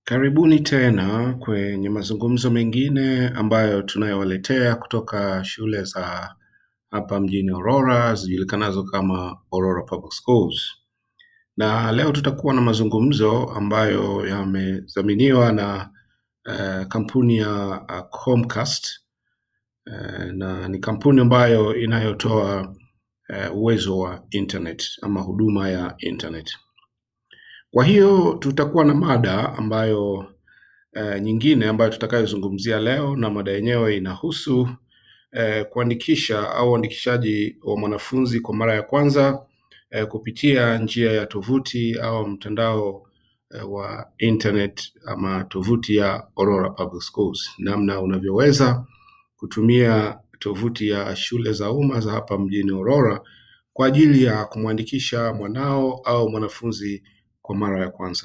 Karibuni tena kwenye mazungumzo mengine ambayo tunayowaletea kutoka shule za hapa mjini Aurora zijulikanazo kama Aurora Public Schools. Na leo tutakuwa na mazungumzo ambayo yamedhaminiwa na kampuni ya Comcast, na ni kampuni ambayo inayotoa uwezo wa internet ama huduma ya internet. Kwa hiyo tutakuwa na mada ambayo nyingine ambayo tutakayozungumzia leo, na mada yenyewe inahusu kuandikisha au uandikishaji wa mwanafunzi kwa mara ya kwanza kupitia njia ya tovuti au mtandao wa internet ama tovuti ya Aurora Public Schools. Namna unavyoweza kutumia tovuti ya shule za umma za hapa mjini Aurora kwa ajili ya kumwandikisha mwanao au mwanafunzi kwa mara ya kwanza.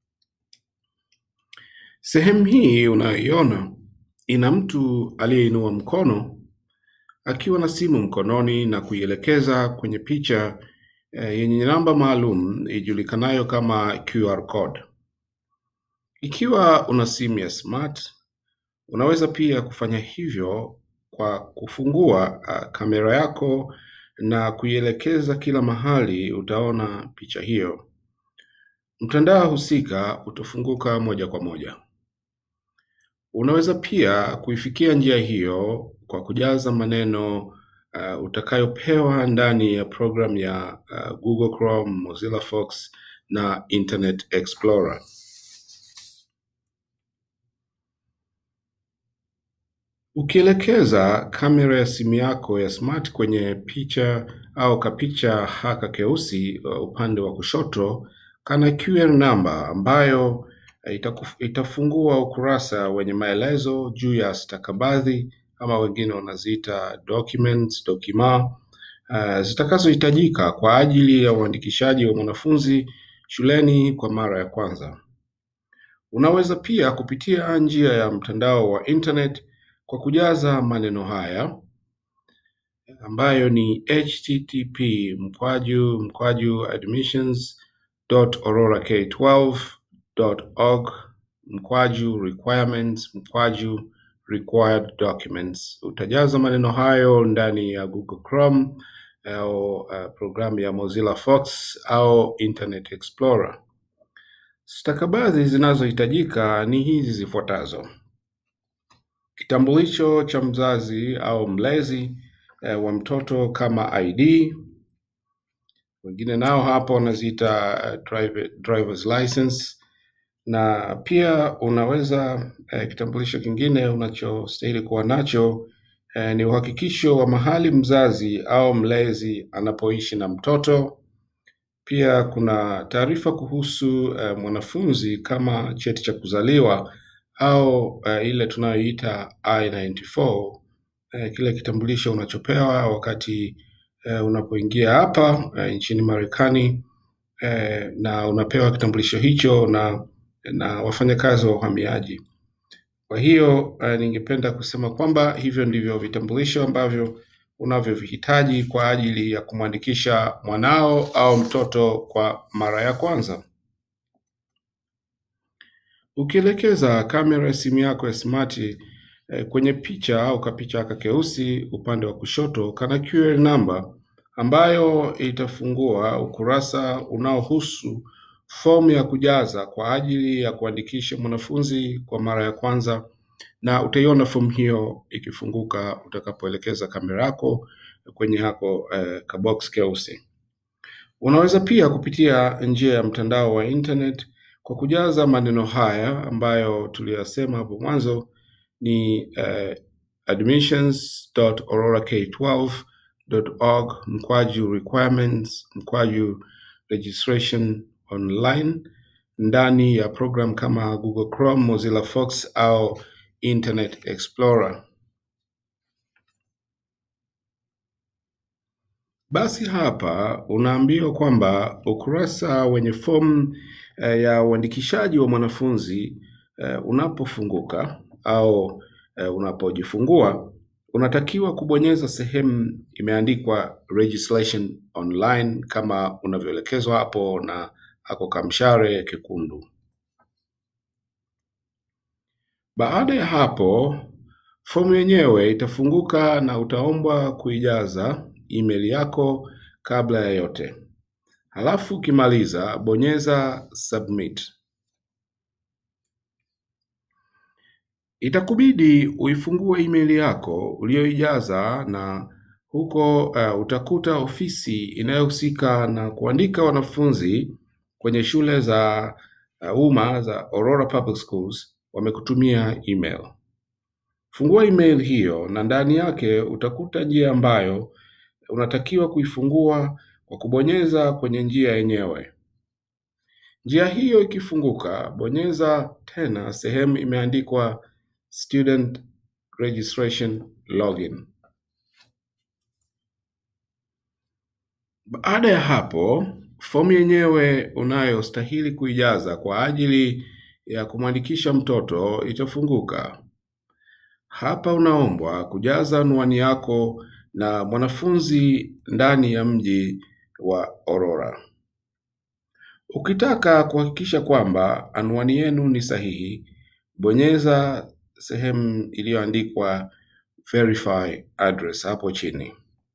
Sehemu hii unayoiona ina mtu aliyeinua mkono akiwa na simu mkononi na kuielekeza kwenye picha yenye namba maalum ijulikanayo kama QR code. Ikiwa una simu ya smart, unaweza pia kufanya hivyo kwa kufungua kamera yako na kuielekeza kila mahali utaona picha hiyo. Mtandao husika utafunguka moja kwa moja. Unaweza pia kuifikia njia hiyo kwa kujaza maneno utakayopewa ndani ya program ya Google Chrome, Mozilla Firefox na Internet Explorer. Ukielekeza kamera ya simu yako ya smart kwenye picha au kapicha haka keusi upande wa kushoto, kana QR namba ambayo itafungua ukurasa wenye maelezo juu ya stakabadhi ama wengine wanaziita documents, zitakazohitajika kwa ajili ya uandikishaji wa mwanafunzi shuleni kwa mara ya kwanza. Unaweza pia kupitia njia ya mtandao wa internet kwa kujaza maneno haya ambayo ni http://admissions.aurorake12.org/requirements/required documents. Utajaza maneno hayo ndani ya Google Chrome au programu ya Mozilla Firefox au Internet Explorer. Stakabadhi zinazohitajika ni hizi zifuatazo: kitambulisho cha mzazi au mlezi wa mtoto kama ID, wengine nao hapo wanaziita driver's license, na pia unaweza kitambulisho kingine unachostahili kuwa nacho ni uhakikisho wa mahali mzazi au mlezi anapoishi na mtoto. Pia kuna taarifa kuhusu mwanafunzi kama cheti cha kuzaliwa au ile tunayoita I-94, kile kitambulisho unachopewa wakati unapoingia hapa nchini Marekani, na unapewa kitambulisho hicho na wafanyakazi wa uhamiaji. Kwa hiyo ningependa kusema kwamba hivyo ndivyo vitambulisho ambavyo unavyovihitaji kwa ajili ya kumwandikisha mwanao au mtoto kwa mara ya kwanza. Ukielekeza kamera ya simu yako ya smart kwenye picha au kapicha kakeusi upande wa kushoto, kana QR namba ambayo itafungua ukurasa unaohusu fomu ya kujaza kwa ajili ya kuandikisha mwanafunzi kwa mara ya kwanza, na utaiona fomu hiyo ikifunguka utakapoelekeza kamera yako kwenye hako kabox keusi. Unaweza pia kupitia njia ya mtandao wa internet kwa kujaza maneno haya ambayo tuliyasema hapo mwanzo ni admissions.aurorake12.org/requirements/registration online ndani ya program kama Google Chrome, Mozilla Firefox au Internet Explorer. Basi hapa unaambiwa kwamba ukurasa wenye fomu ya uandikishaji wa mwanafunzi unapofunguka au unapojifungua, unatakiwa kubonyeza sehemu imeandikwa registration online kama unavyoelekezwa hapo na hako kamshare kekundu. Baada ya hapo, fomu yenyewe itafunguka na utaombwa kuijaza email yako kabla ya yote. Halafu ukimaliza, bonyeza submit. Itakubidi uifungue email yako uliyoijaza na huko utakuta ofisi inayohusika na kuandika wanafunzi kwenye shule za umma za Aurora Public Schools wamekutumia email. Fungua email hiyo na ndani yake utakuta njia ambayo unatakiwa kuifungua kwa kubonyeza kwenye njia yenyewe. Njia hiyo ikifunguka, bonyeza tena sehemu imeandikwa Student Registration Login. Baada ya hapo, fomu yenyewe unayostahili kuijaza kwa ajili ya kumwandikisha mtoto itafunguka. Hapa unaombwa kujaza anwani yako na mwanafunzi ndani ya mji wa Aurora. Ukitaka kuhakikisha kwamba anwani yenu ni sahihi, bonyeza sehemu iliyoandikwa Verify Address hapo chini.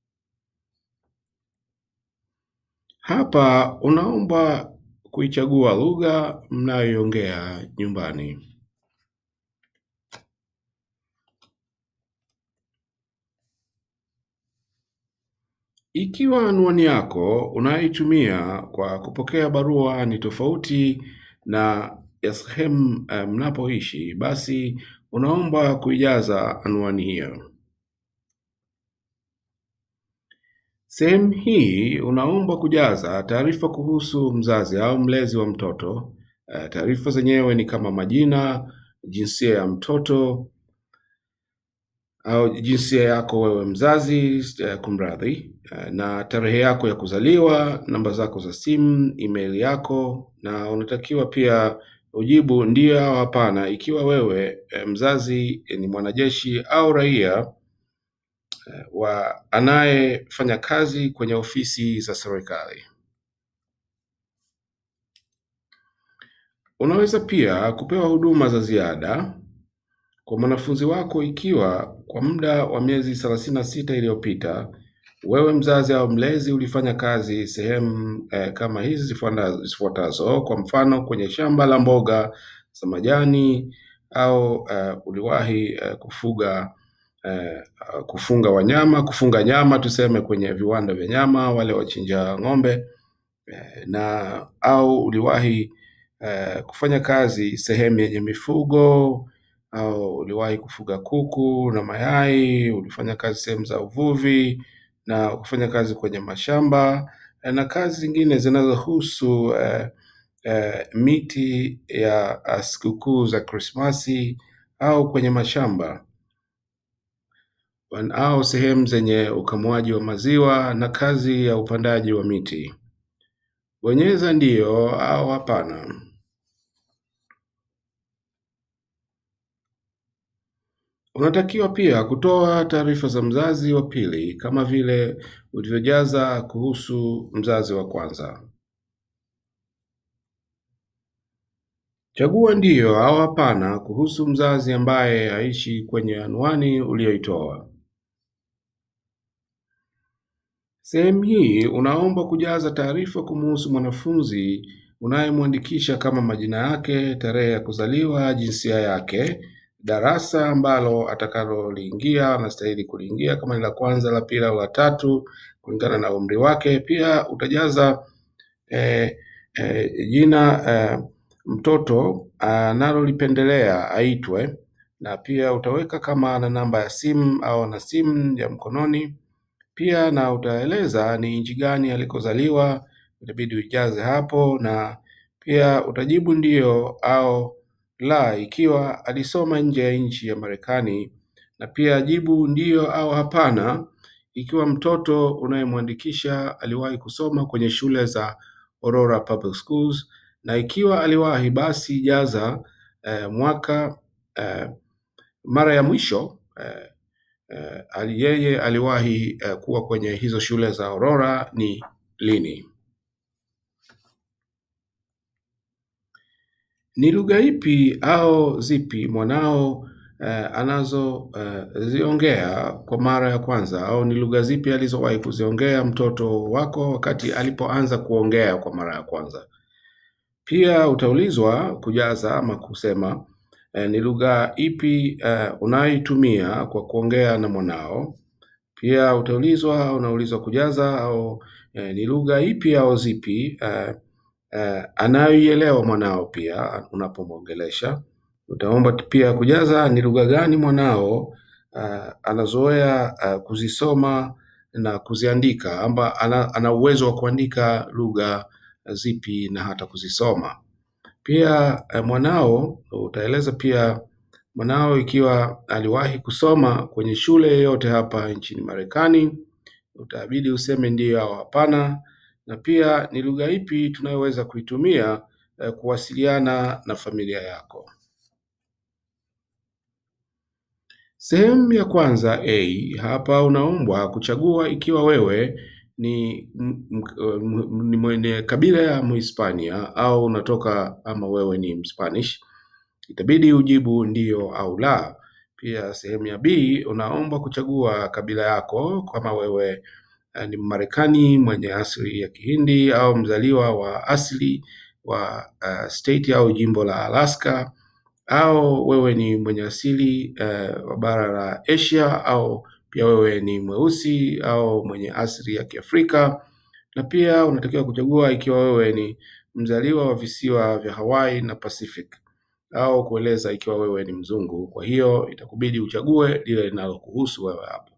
Hapa unaomba kuichagua lugha mnayoiongea nyumbani. Ikiwa anwani yako unayoitumia kwa kupokea barua ni tofauti na ya sehemu mnapoishi, basi unaomba kuijaza anwani hiyo. Sehemu hii unaomba kujaza taarifa kuhusu mzazi au mlezi wa mtoto. Taarifa zenyewe ni kama majina, jinsia ya mtoto au jinsia yako wewe mzazi, kumradhi, na tarehe yako ya kuzaliwa, namba zako za simu, email yako, na unatakiwa pia ujibu ndio au hapana ikiwa wewe mzazi ni mwanajeshi au raia wa anayefanya kazi kwenye ofisi za serikali. Unaweza pia kupewa huduma za ziada kwa mwanafunzi wako ikiwa kwa muda wa miezi 36 iliyopita wewe mzazi au mlezi ulifanya kazi sehemu kama hizi zifuatazo. Kwa mfano, kwenye shamba la mboga za majani au uliwahi kufunga nyama tuseme kwenye viwanda vya nyama, wale wachinja ng'ombe, au uliwahi kufanya kazi sehemu yenye mifugo, au uliwahi kufuga kuku na mayai, ulifanya kazi sehemu za uvuvi na kufanya kazi kwenye mashamba na kazi zingine zinazohusu miti ya sikukuu za Krismasi au kwenye mashamba au sehemu zenye ukamuaji wa maziwa na kazi ya upandaji wa miti. Bonyeza ndio au hapana. Unatakiwa pia kutoa taarifa za mzazi wa pili kama vile ulivyojaza kuhusu mzazi wa kwanza. Chagua ndio au hapana kuhusu mzazi ambaye haishi kwenye anwani uliyoitoa. Sehemu hii unaomba kujaza taarifa kumhusu mwanafunzi unayemwandikisha kama majina yake, tarehe ya kuzaliwa, jinsia yake, darasa ambalo atakaloliingia, anastahili kuliingia kama ni la kwanza, la pili au la tatu kulingana na umri wake. Pia utajaza jina mtoto analolipendelea aitwe, na pia utaweka kama ana namba ya simu au ana simu ya mkononi. Pia na utaeleza ni nchi gani alikozaliwa, itabidi ujaze hapo, na pia utajibu ndio au la ikiwa alisoma nje ya nchi ya Marekani, na pia jibu ndio au hapana ikiwa mtoto unayemwandikisha aliwahi kusoma kwenye shule za Aurora Public Schools, na ikiwa aliwahi basi jaza mwaka mara ya mwisho yeye aliwahi kuwa kwenye hizo shule za Aurora ni lini. Ni lugha ipi au zipi mwanao ziongea kwa mara ya kwanza, au ni lugha zipi alizowahi kuziongea mtoto wako wakati alipoanza kuongea kwa mara ya kwanza? Pia utaulizwa kujaza ama kusema ni lugha ipi unayoitumia kwa kuongea na mwanao. Pia unaulizwa kujaza au ni lugha ipi au zipi anayoielewa mwanao pia unapomwongelesha. Utaomba pia kujaza ni lugha gani mwanao anazoea kuzisoma na kuziandika, amba ana uwezo wa kuandika lugha zipi na hata kuzisoma. Pia mwanao utaeleza pia mwanao ikiwa aliwahi kusoma kwenye shule yoyote hapa nchini Marekani. Utabidi useme ndiyo au hapana, na pia ni lugha ipi tunayoweza kuitumia kuwasiliana na familia yako. Sehemu ya kwanza A, hapa unaombwa kuchagua ikiwa wewe ni mwenye kabila ya Mhispania au unatoka ama wewe ni Mspanish. Itabidi ujibu ndiyo au la. Pia sehemu ya B unaomba kuchagua kabila yako, kama wewe ni Marekani mwenye asili ya Kihindi au mzaliwa wa asili wa state au jimbo la Alaska, au wewe ni mwenye asili wa bara la Asia, au pia wewe ni mweusi au mwenye asili ya Kiafrika. Na pia unatakiwa kuchagua ikiwa wewe ni mzaliwa wa visiwa vya Hawaii na Pacific, au kueleza ikiwa wewe ni mzungu. Kwa hiyo itakubidi uchague lile linalokuhusu wewe hapo.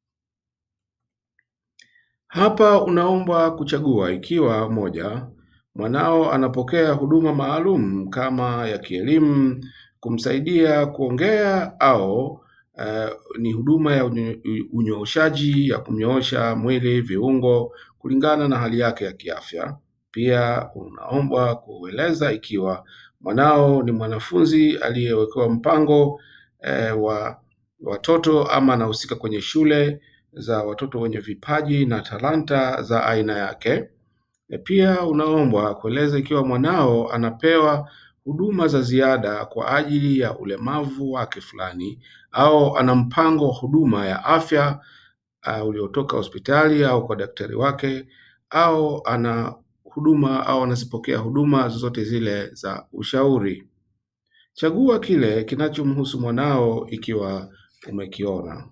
Hapa unaombwa kuchagua ikiwa moja, mwanao anapokea huduma maalum kama ya kielimu, kumsaidia kuongea, au ni huduma ya unyooshaji ya kumnyoosha mwili viungo kulingana na hali yake ya kiafya. Pia unaombwa kueleza ikiwa mwanao ni mwanafunzi aliyewekewa mpango wa watoto ama anahusika kwenye shule za watoto wenye vipaji na talanta za aina yake. Pia unaombwa kueleza ikiwa mwanao anapewa huduma za ziada kwa ajili ya ulemavu wake fulani, au ana mpango wa huduma ya afya uliotoka hospitali au kwa daktari wake, au ana huduma au anazipokea huduma zozote zile za ushauri. Chagua kile kinachomhusu mwanao ikiwa umekiona.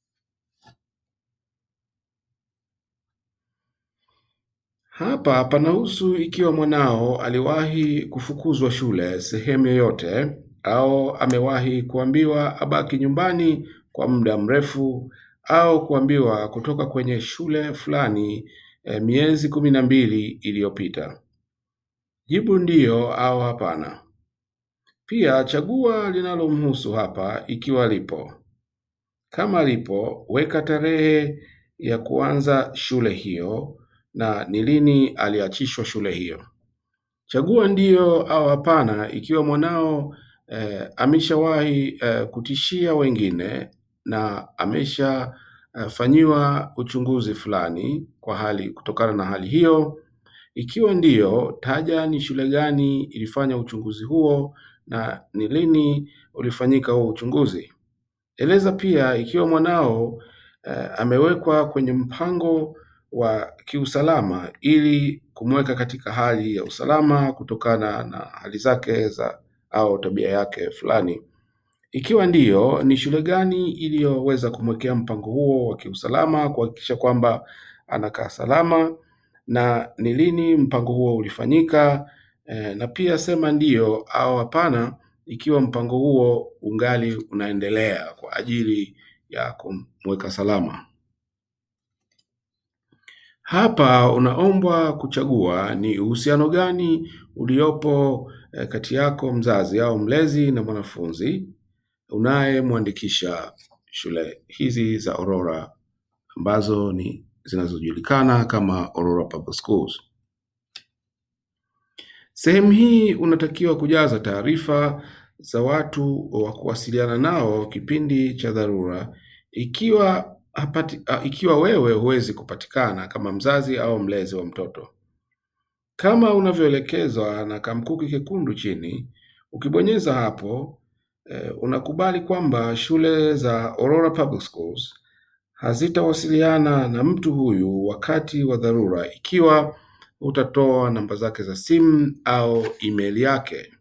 Hapa panahusu ikiwa mwanao aliwahi kufukuzwa shule sehemu yoyote, au amewahi kuambiwa abaki nyumbani kwa muda mrefu, au kuambiwa kutoka kwenye shule fulani miezi 12 iliyopita. Jibu ndiyo au hapana. Pia chagua linalomhusu hapa ikiwa lipo. Kama lipo, weka tarehe ya kuanza shule hiyo na ni lini aliachishwa shule hiyo. Chagua ndiyo au hapana ikiwa mwanao ameshawahi kutishia wengine na ameshafanyiwa uchunguzi fulani kutokana na hali hiyo. Ikiwa ndiyo, taja ni shule gani ilifanya uchunguzi huo na ni lini ulifanyika huo uchunguzi. Eleza pia ikiwa mwanao amewekwa kwenye mpango wa kiusalama ili kumweka katika hali ya usalama kutokana na hali zake au tabia yake fulani. Ikiwa ndiyo, ni shule gani iliyoweza kumwekea mpango huo wa kiusalama kuhakikisha kwamba anakaa salama, na ni lini mpango huo ulifanyika. Na pia sema ndiyo au hapana ikiwa mpango huo ungali unaendelea kwa ajili ya kumweka salama. Hapa unaombwa kuchagua ni uhusiano gani uliopo kati yako mzazi au mlezi na mwanafunzi unayemwandikisha shule hizi za Aurora ambazo ni zinazojulikana kama Aurora Public Schools. Sehemu hii unatakiwa kujaza taarifa za watu wa kuwasiliana nao kipindi cha dharura ikiwa wewe huwezi kupatikana kama mzazi au mlezi wa mtoto. Kama unavyoelekezwa na kamkuki kekundu chini, Ukibonyeza hapo unakubali kwamba shule za Aurora Public Schools hazitawasiliana na mtu huyu wakati wa dharura ikiwa utatoa namba zake za simu au email yake.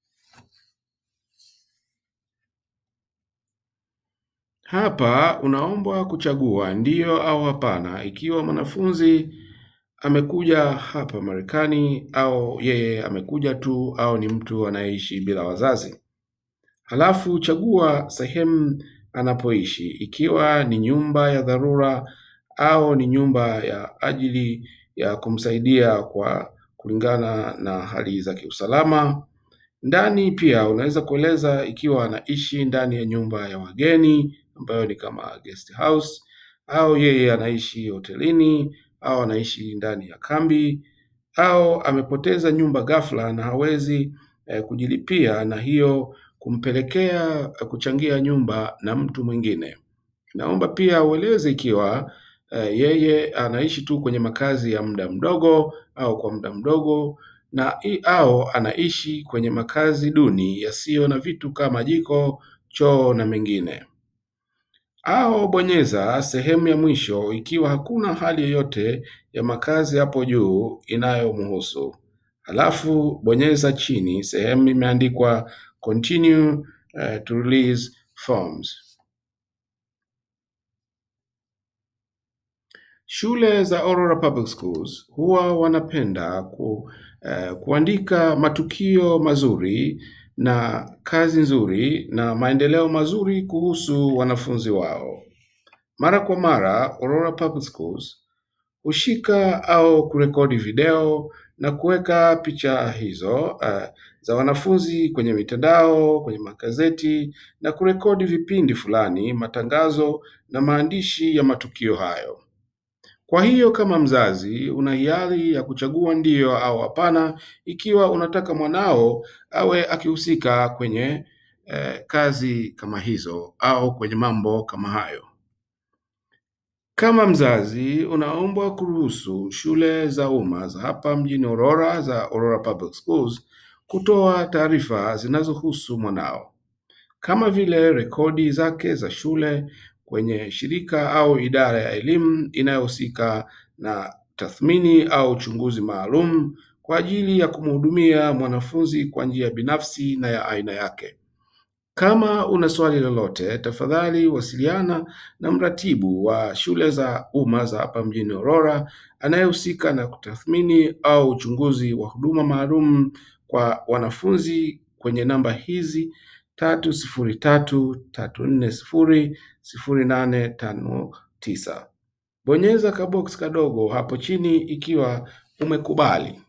Hapa unaombwa kuchagua ndiyo au hapana ikiwa mwanafunzi amekuja hapa Marekani au yeye amekuja tu au ni mtu anayeishi bila wazazi. Halafu chagua sehemu anapoishi ikiwa ni nyumba ya dharura au ni nyumba ya ajili ya kumsaidia kwa kulingana na hali za kiusalama. Ndani pia unaweza kueleza ikiwa anaishi ndani ya nyumba ya wageni ambayo ni kama guest house au yeye anaishi hotelini au anaishi ndani ya kambi au amepoteza nyumba ghafla na hawezi kujilipia na hiyo kumpelekea kuchangia nyumba na mtu mwingine. Naomba pia ueleze ikiwa yeye anaishi tu kwenye makazi ya muda mdogo au kwa muda mdogo au anaishi kwenye makazi duni yasiyo na vitu kama jiko, choo na mengine. Au bonyeza sehemu ya mwisho ikiwa hakuna hali yoyote ya makazi hapo juu inayomhusu. Halafu bonyeza chini sehemu imeandikwa continue to release forms. Shule za Aurora Public Schools huwa wanapenda kuandika matukio mazuri na kazi nzuri na maendeleo mazuri kuhusu wanafunzi wao. Mara kwa mara, Aurora Public Schools hushika au kurekodi video na kuweka picha hizo za wanafunzi kwenye mitandao, kwenye magazeti na kurekodi vipindi fulani, matangazo na maandishi ya matukio hayo. Kwa hiyo kama mzazi una hiari ya kuchagua ndiyo au hapana ikiwa unataka mwanao awe akihusika kwenye kazi kama hizo au kwenye mambo kama hayo. Kama mzazi unaombwa kuruhusu shule za umma za hapa mjini Aurora za Aurora Public Schools kutoa taarifa zinazohusu mwanao, kama vile rekodi zake za shule kwenye shirika au idara ya elimu inayohusika na tathmini au uchunguzi maalum kwa ajili ya kumhudumia mwanafunzi kwa njia binafsi na ya aina yake. Kama una swali lolote, tafadhali wasiliana na mratibu wa shule za umma za hapa mjini Aurora anayehusika na kutathmini au uchunguzi wa huduma maalum kwa wanafunzi kwenye namba hizi 303-340-0859. Bonyeza kabox kadogo hapo chini ikiwa umekubali.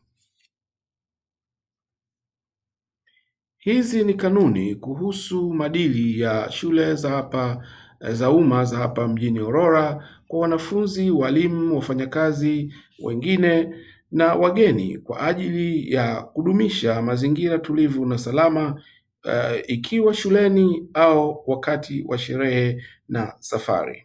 Hizi ni kanuni kuhusu maadili ya shule za umma za hapa mjini Aurora kwa wanafunzi, walimu, wafanyakazi wengine na wageni kwa ajili ya kudumisha mazingira tulivu na salama ikiwa shuleni au wakati wa sherehe na safari.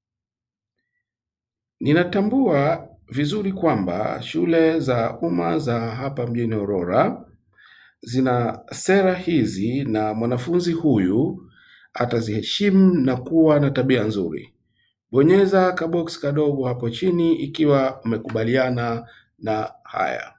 Ninatambua vizuri kwamba shule za umma za hapa mjini Aurora zina sera hizi na mwanafunzi huyu ataziheshimu na kuwa na tabia nzuri. Bonyeza kabox kadogo hapo chini ikiwa umekubaliana na haya.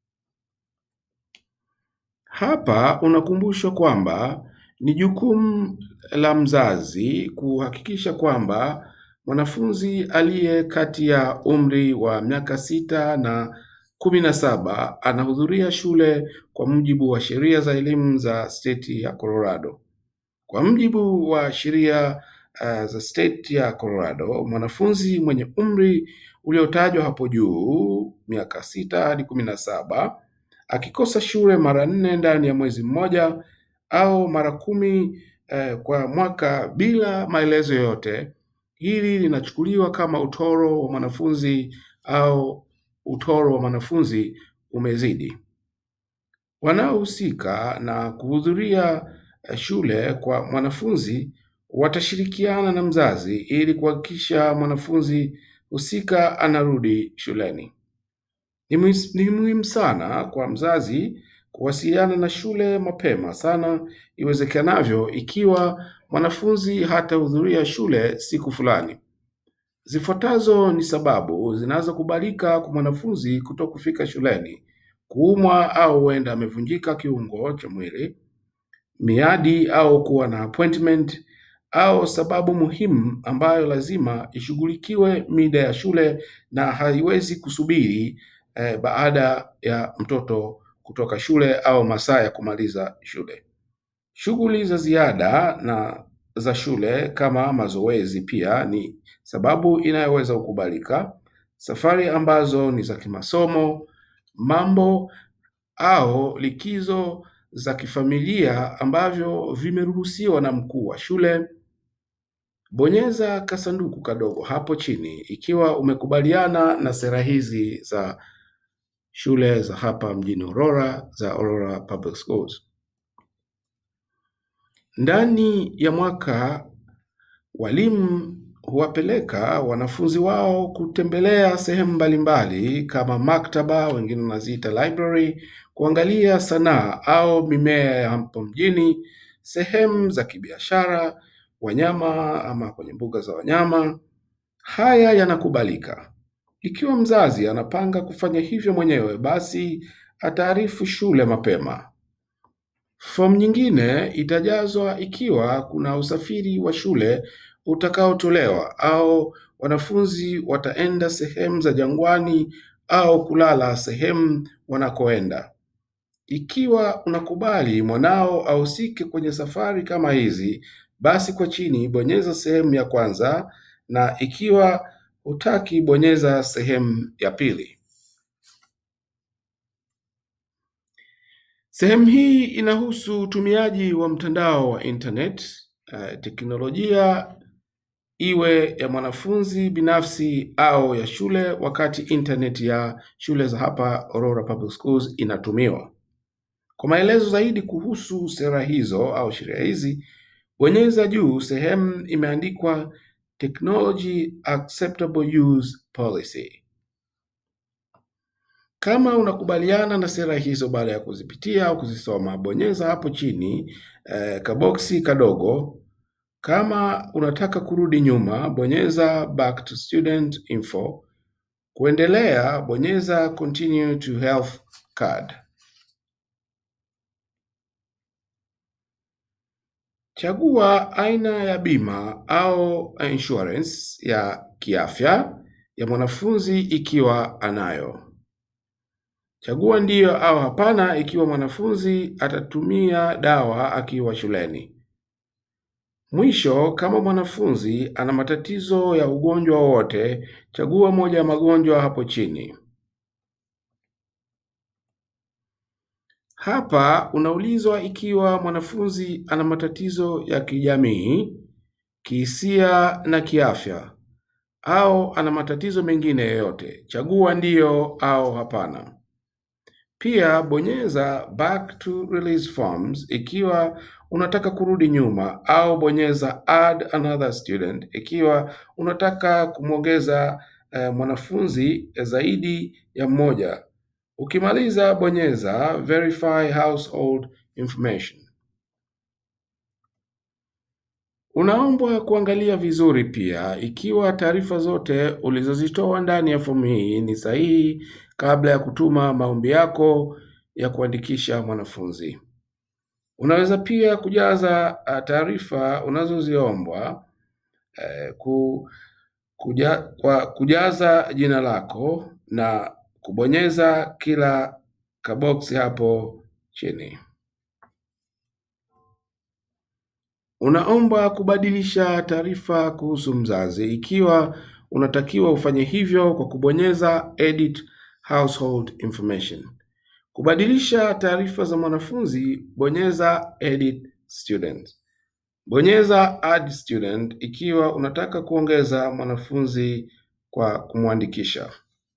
Hapa unakumbushwa kwamba ni jukumu la mzazi kuhakikisha kwamba mwanafunzi aliye kati ya umri wa miaka 6 na 17 anahudhuria shule kwa mujibu wa sheria za elimu za state ya Colorado. Kwa mujibu wa sheria za state ya Colorado, mwanafunzi mwenye umri uliotajwa hapo juu, miaka 6 hadi 17, akikosa shule mara 4 ndani ya mwezi mmoja au mara 10 kwa mwaka bila maelezo yoyote, hili linachukuliwa kama utoro wa mwanafunzi au utoro wa mwanafunzi umezidi. Wanaohusika na kuhudhuria shule kwa mwanafunzi watashirikiana na mzazi ili kuhakikisha mwanafunzi husika anarudi shuleni. Ni muhimu sana kwa mzazi Kuwasiliana na shule mapema sana iwezekanavyo ikiwa mwanafunzi hatahudhuria shule siku fulani. Zifuatazo ni sababu zinazokubalika kwa mwanafunzi kutokufika shuleni: kuumwa au huenda amevunjika kiungo cha mwili, miadi au kuwa na appointment, au sababu muhimu ambayo lazima ishughulikiwe mida ya shule na haiwezi kusubiri baada ya mtoto kutoka shule au masaa ya kumaliza shule. Shughuli za ziada na za shule kama mazoezi pia ni sababu inayoweza kukubalika. Safari ambazo ni za kimasomo, mambo au likizo za kifamilia ambavyo vimeruhusiwa na mkuu wa shule. Bonyeza kasanduku kadogo hapo chini ikiwa umekubaliana na sera hizi za shule za hapa mjini Aurora, za Aurora Public Schools. Ndani ya mwaka, walimu huwapeleka wanafunzi wao kutembelea sehemu mbalimbali kama maktaba, wengine wanaziita library, kuangalia sanaa au mimea ya hapo mjini, sehemu za kibiashara, wanyama ama kwenye mbuga za wanyama. Haya yanakubalika. Ikiwa mzazi anapanga kufanya hivyo mwenyewe, basi ataarifu shule mapema. Fomu nyingine itajazwa ikiwa kuna usafiri wa shule utakaotolewa au wanafunzi wataenda sehemu za jangwani au kulala sehemu wanakoenda. Ikiwa unakubali mwanao ahusike kwenye safari kama hizi, basi kwa chini bonyeza sehemu ya kwanza, na ikiwa hutaki bonyeza sehemu ya pili. Sehemu hii inahusu utumiaji wa mtandao wa internet, teknolojia iwe ya mwanafunzi binafsi au ya shule, wakati internet ya shule za hapa Aurora Public Schools inatumiwa. Kwa maelezo zaidi kuhusu sera hizo au sheria hizi, bonyeza juu sehemu imeandikwa Technology Acceptable Use Policy. Kama unakubaliana na sera hizo baada ya kuzipitia au kuzisoma, bonyeza hapo chini kaboksi kadogo. Kama unataka kurudi nyuma, bonyeza Back to Student Info. Kuendelea, bonyeza Continue to Health Card. Chagua aina ya bima au insurance ya kiafya ya mwanafunzi ikiwa anayo. Chagua ndiyo au hapana ikiwa mwanafunzi atatumia dawa akiwa shuleni. Mwisho, kama mwanafunzi ana matatizo ya ugonjwa wowote, chagua moja ya magonjwa hapo chini. Hapa unaulizwa ikiwa mwanafunzi ana matatizo ya kijamii, kihisia na kiafya, au ana matatizo mengine yoyote. Chagua ndiyo au hapana. Pia bonyeza Back to Release Forms ikiwa unataka kurudi nyuma, au bonyeza Add Another Student ikiwa unataka kumwongeza mwanafunzi zaidi ya mmoja. Ukimaliza, bonyeza Verify Household Information. Unaombwa kuangalia vizuri pia ikiwa taarifa zote ulizozitoa ndani ya fomu hii ni sahihi kabla ya kutuma maombi yako ya kuandikisha mwanafunzi. Unaweza pia kujaza taarifa unazoziombwa kujaza jina lako na kubonyeza kila kaboksi hapo chini. Unaomba kubadilisha taarifa kuhusu mzazi ikiwa unatakiwa ufanye hivyo kwa kubonyeza Edit Household Information. Kubadilisha taarifa za mwanafunzi, bonyeza Edit Student. Bonyeza Add Student ikiwa unataka kuongeza mwanafunzi kwa kumwandikisha.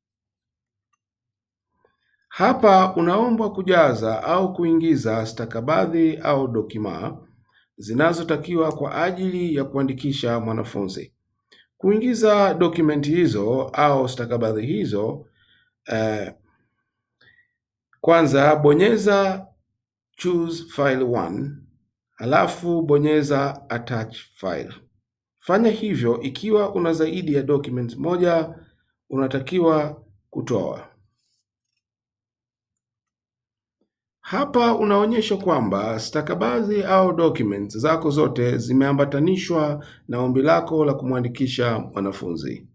Hapa unaombwa kujaza au kuingiza stakabadhi au dokima zinazotakiwa kwa ajili ya kuandikisha mwanafunzi. Kuingiza dokumenti hizo au stakabadhi hizo Kwanza bonyeza choose file 1, halafu bonyeza attach file. Fanya hivyo ikiwa una zaidi ya document moja unatakiwa kutoa. Hapa unaonyeshwa kwamba stakabadhi au documents zako zote zimeambatanishwa na ombi lako la kumwandikisha mwanafunzi.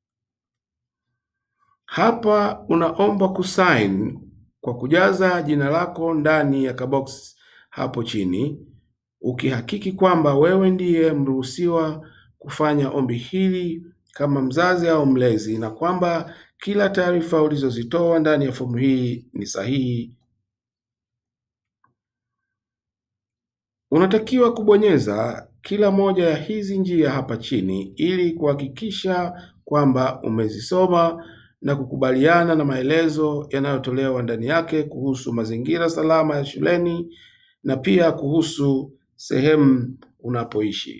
Hapa unaomba kusign kwa kujaza jina lako ndani ya kabox hapo chini, ukihakiki kwamba wewe ndiye mruhusiwa kufanya ombi hili kama mzazi au mlezi, na kwamba kila taarifa ulizozitoa ndani ya fomu hii ni sahihi. Unatakiwa kubonyeza kila moja ya hizi njia hapa chini ili kuhakikisha kwamba umezisoma na kukubaliana na maelezo yanayotolewa ndani yake kuhusu mazingira salama ya shuleni na pia kuhusu sehemu unapoishi.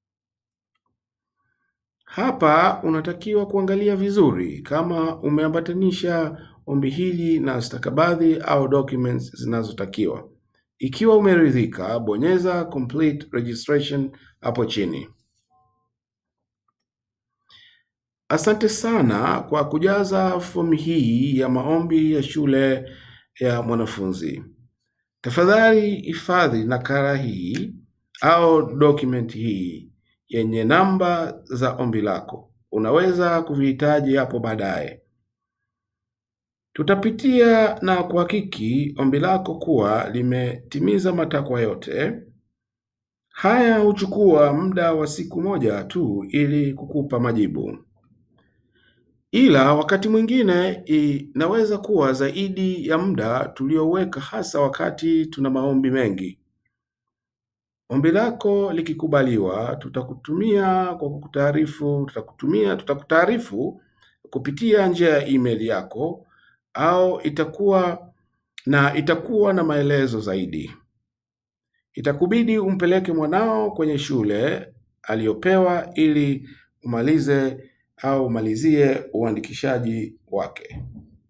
Hapa unatakiwa kuangalia vizuri kama umeambatanisha ombi hili na stakabadhi au documents zinazotakiwa. Ikiwa umeridhika, bonyeza complete registration hapo chini. Asante sana kwa kujaza fomu hii ya maombi ya shule ya mwanafunzi. Tafadhali hifadhi nakala hii au document hii yenye namba za ombi lako. Unaweza kuvihitaji hapo baadaye. Tutapitia na kuhakiki ombi lako kuwa limetimiza matakwa yote. Haya huchukua muda wa siku moja tu ili kukupa majibu, ila wakati mwingine inaweza kuwa zaidi ya muda tulioweka, hasa wakati tuna maombi mengi. Ombi lako likikubaliwa, tutakutaarifu kupitia njia ya email yako au itakuwa na maelezo zaidi. Itakubidi umpeleke mwanao kwenye shule aliyopewa ili umalizie uandikishaji wake.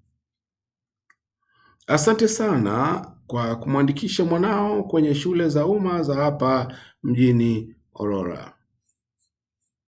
Asante sana kwa kumwandikisha mwanao kwenye shule za umma za hapa mjini Aurora.